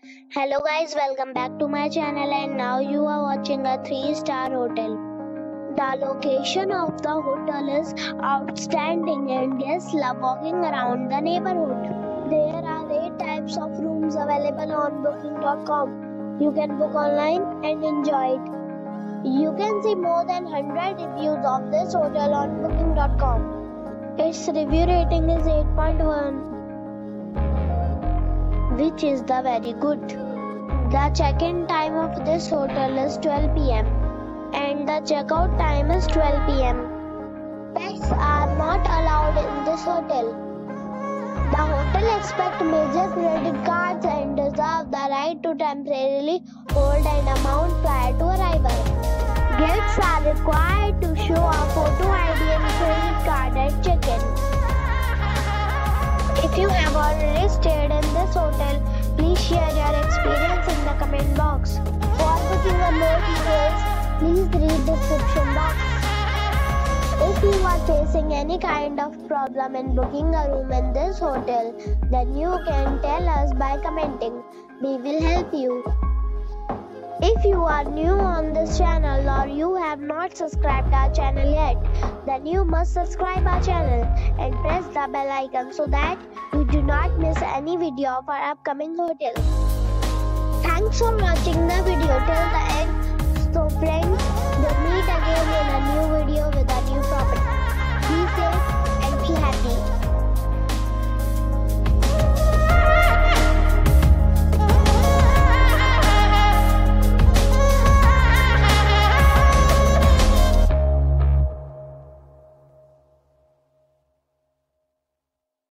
Hello guys, welcome back to my channel and now you are watching a 3-star hotel. The location of the hotel is outstanding and guests love walking around the neighborhood. There are 8 types of rooms available on booking.com. You can book online and enjoy it. You can see more than 100 reviews of this hotel on booking.com. Its review rating is 8.1. which is the very good. The check-in time of this hotel is 12 p.m. and the check-out time is 12 p.m. Pets are not allowed in this hotel. The hotel accepts major credit cards and reserves the right to temporarily hold an amount prior to arrival. Guests are required to show a photo ID and credit card at check-in. If you have already stayed in this hotel, please share your experience in the comment box. For booking or more details, please read description box. If you are facing any kind of problem in booking a room in this hotel, then you can tell us by commenting. We will help you. If you are new on this channel or you have not subscribed our channel yet, then you must subscribe our channel and press the bell icon so that you do not miss any video of our upcoming hotel. Thanks for watching the video till the end. So friends, we'll meet again in a new video with